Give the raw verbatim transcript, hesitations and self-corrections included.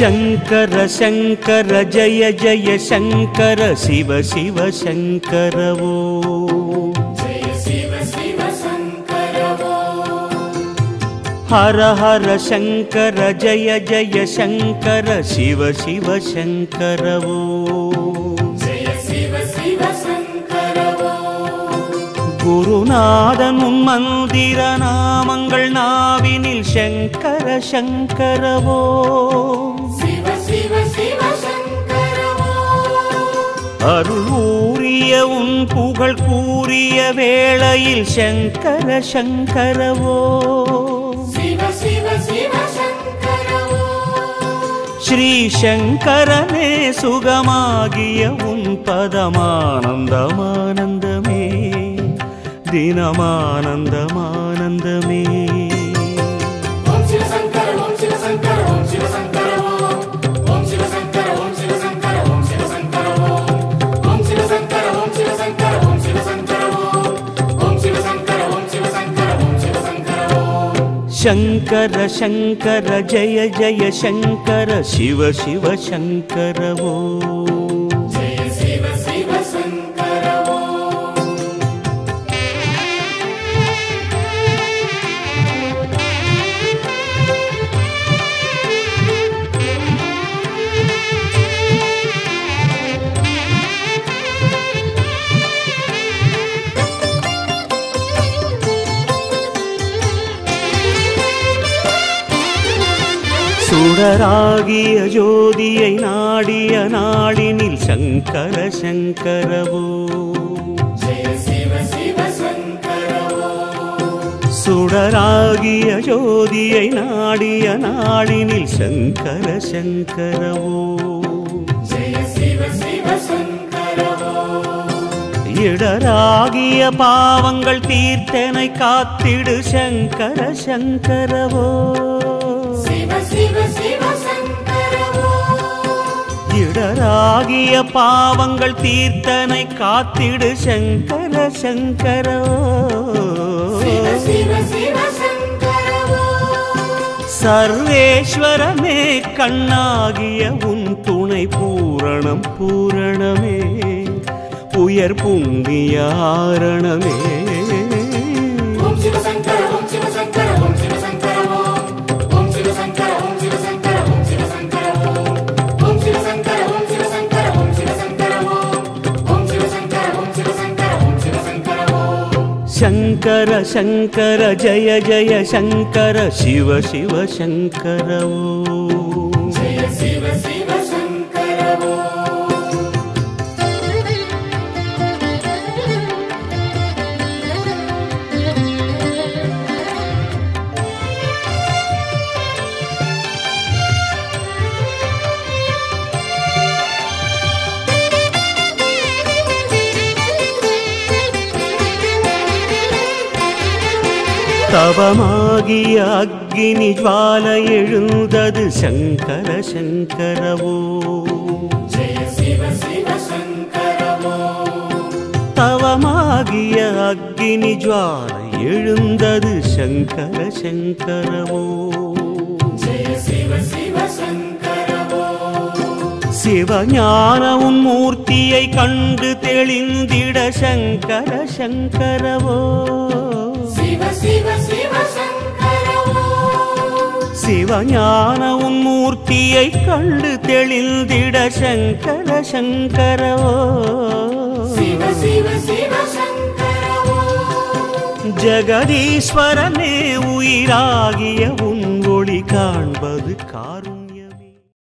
शंकर शंकर जय जय शंकर शिव शिव शंकर वो जय शिव शिव शंकर वो हर हर शंकर जय जय शंकर शिव शिव शंकर वो जय शिव शिव शंकर वो गुरुनाथन उन मंदिर नामंगल नाविनिल शंकर शंकर वो शिव शिव शिव शंकर वो अरुள் ஊரிய உன் புகழ் கூறிய வேளையில் शंकर शंकर वो शिव शिव शिव शंकर वो श्री शंकरने सुगमागिय उन पदमानंदमानंदमे दिनमानंदमानंदमे ओम शिव शंकर ओम शिव शंकर ओम शिव शंकर ओम शिव शंकर ओम शिव शंकर ओम शिव शंकर ओम शिव शंकर ओम शिव शंकर ओम शिव शंकर ओम शिव शंकर ओम शिव शंकर ओम शिव शंकर शंकर शंकर जय जय शंकर शिव शिव शंकर वो जय शिव शिव शंकर वो சுடராகிய ஜோதியை நாடிய நாடினில் शंकर शंकर वो जय शिव शिव शंकर वो சுடராகிய ஜோதியை நாடிய நாடினில் शंकर शंकर वो जय शिव शिव शंकर वो இடராகிய பாவங்கள் தீர்த்தனை காத்திடு शंकर शंकर वो शिव शिव शिव शंकर वो இடராகிய பாவங்கள் தீர்த்தனை காத்திடு शंकर शंकर शिव शिव शिव शंकर वो सर्वेश्वरமே கண்ணாகிய உன் துணை பூரணம் பூரணமே உயர் புண்ணிய ஆரணமே ओम शिव शंकर ओम शिव शंकर ओम शिव शंकर ओम शिव शंकर ओम शिव शंकर ओम शिव शंकर ओम शिव शंकर ओम शिव शंकर ओम शिव शंकर ओम शिव शंकर ओम शिव शंकर ओम शिव शंकर शंकर शंकर जय जय शंकर शिव शिव शंकर वो जय शिव शिव शंकर वो தவமாகிய அக்னி ஜ்வாலை எழுந்தது शंकर शंकर वो जय शिव शिव शंकर वो தவமாகிய அக்னி ஜ்வாலை எழுந்தது शंकर शंकर वो जय शिव शिव शंकर वो சிவஞான உன் மூர்த்தியை கண்டு தெளிந்திட शंकर शंकर वो शिव शिव शिव शंकर वो சிவஞான உன் மூர்த்தியை கண்டு தெளிந்திட शंकर शंकर वो शिव शिव शिव शंकर वो ஜகதீஸ்வரனே உயிராகிய உன் ஒளி காண்பது காருண்யம்